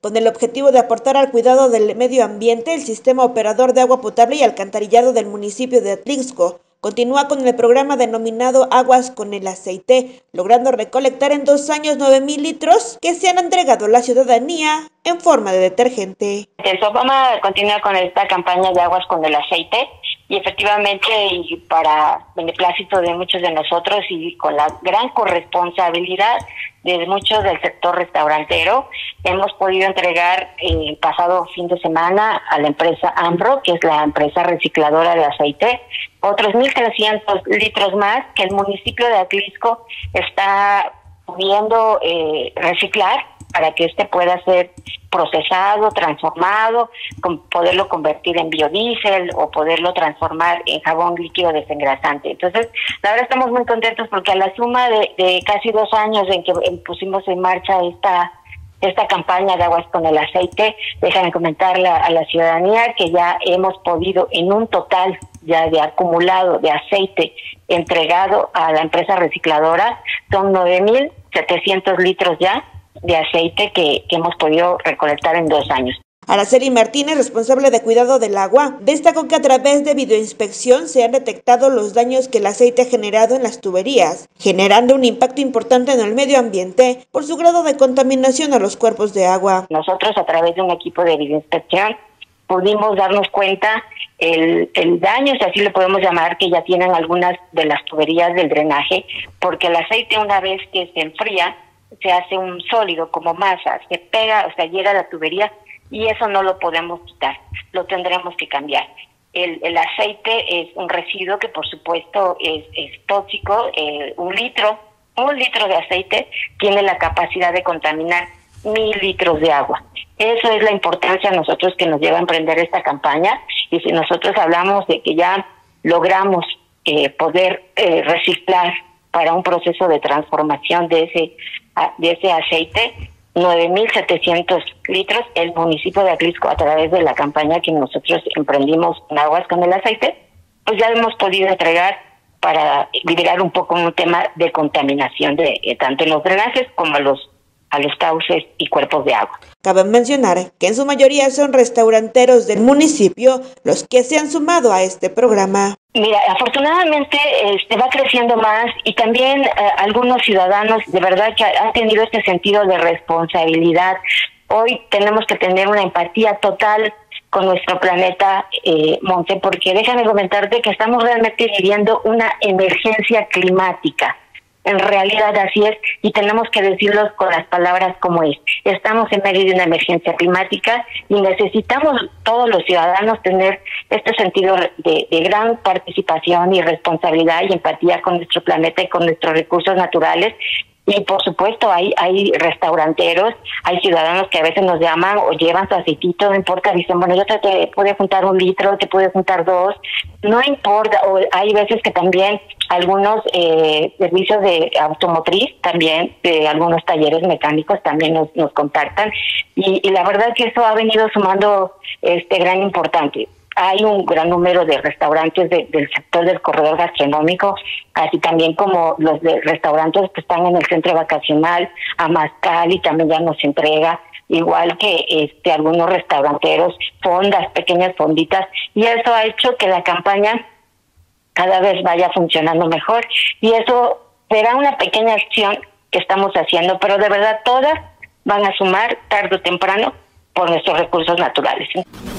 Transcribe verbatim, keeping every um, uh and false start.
Con el objetivo de aportar al cuidado del medio ambiente, el Sistema Operador de Agua Potable y Alcantarillado del municipio de Atlixco continúa con el programa denominado Aguas con el Aceite, logrando recolectar en dos años nueve mil litros que se han entregado a la ciudadanía en forma de detergente. El SOPAMA continúa con esta campaña de Aguas con el Aceite y efectivamente, y para beneplácito de muchos de nosotros y con la gran corresponsabilidad de muchos del sector restaurantero, hemos podido entregar el eh, pasado fin de semana a la empresa Ambro, que es la empresa recicladora de aceite, otros mil trescientos litros más que el municipio de Atlixco está pudiendo eh, reciclar para que este pueda ser procesado, transformado, con poderlo convertir en biodiesel o poderlo transformar en jabón líquido desengrasante. Entonces, la verdad estamos muy contentos porque a la suma de, de casi dos años en que pusimos en marcha esta esta campaña de Aguas con el Aceite, déjame comentarle a la ciudadanía que ya hemos podido en un total ya de acumulado de aceite entregado a la empresa recicladora, son nueve mil setecientos litros ya de aceite que, que hemos podido recolectar en dos años. Araceli Martínez, responsable de cuidado del agua, destacó que a través de videoinspección se han detectado los daños que el aceite ha generado en las tuberías, generando un impacto importante en el medio ambiente por su grado de contaminación a los cuerpos de agua. Nosotros, a través de un equipo de videoinspección, pudimos darnos cuenta el, el daño, si así le podemos llamar, que ya tienen algunas de las tuberías del drenaje, porque el aceite, una vez que se enfría, se hace un sólido como masa, se pega, o sea, llega a la tubería y eso no lo podemos quitar, lo tendremos que cambiar. El, el aceite es un residuo que por supuesto es, es tóxico, eh, un litro, un litro de aceite tiene la capacidad de contaminar mil litros de agua. Eso es la importancia a nosotros que nos lleva a emprender esta campaña, y si nosotros hablamos de que ya logramos eh, poder eh, reciclar para un proceso de transformación de ese de ese aceite, nueve mil setecientos litros, el municipio de Atlixco, a través de la campaña que nosotros emprendimos en Aguas con el Aceite, pues ya hemos podido entregar para liberar un poco un tema de contaminación de eh, tanto en los drenajes como a los a los cauces y cuerpos de agua. Cabe mencionar que en su mayoría son restauranteros del municipio los que se han sumado a este programa. Mira, afortunadamente este va creciendo más y también eh, algunos ciudadanos de verdad que han tenido este sentido de responsabilidad. Hoy tenemos que tener una empatía total con nuestro planeta, eh, Monte, porque déjame comentarte que estamos realmente viviendo una emergencia climática. En realidad así es, y tenemos que decirlo con las palabras como es. Estamos en medio de una emergencia climática y necesitamos todos los ciudadanos tener este sentido de, de gran participación y responsabilidad y empatía con nuestro planeta y con nuestros recursos naturales. Y por supuesto hay hay restauranteros, hay ciudadanos que a veces nos llaman o llevan su aceitito, no importa, dicen, bueno, yo te, te pude juntar un litro, te pude juntar dos, no importa, o hay veces que también algunos eh, servicios de automotriz, también de algunos talleres mecánicos también nos, nos contactan, y, y la verdad que eso ha venido sumando este gran importante. Hay un gran número de restaurantes de, del sector del corredor gastronómico, así también como los de restaurantes que están en el centro vacacional, Amazcali también ya nos entrega, igual que este algunos restauranteros, fondas, pequeñas fonditas, y eso ha hecho que la campaña cada vez vaya funcionando mejor, y eso será una pequeña acción que estamos haciendo, pero de verdad todas van a sumar tarde o temprano por nuestros recursos naturales, ¿sí?